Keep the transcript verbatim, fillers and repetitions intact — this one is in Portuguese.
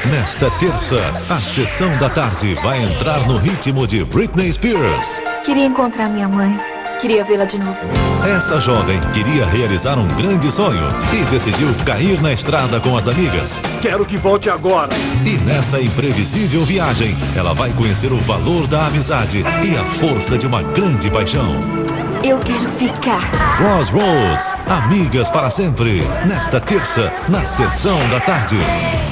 Nesta terça, a sessão da tarde vai entrar no ritmo de Britney Spears. Queria encontrar minha mãe. Queria vê-la de novo. Essa jovem queria realizar um grande sonho e decidiu cair na estrada com as amigas. Quero que volte agora. E nessa imprevisível viagem, ela vai conhecer o valor da amizade e a força de uma grande paixão. Eu quero ficar. Crossroads, amigas para sempre. Nesta terça, na sessão da tarde.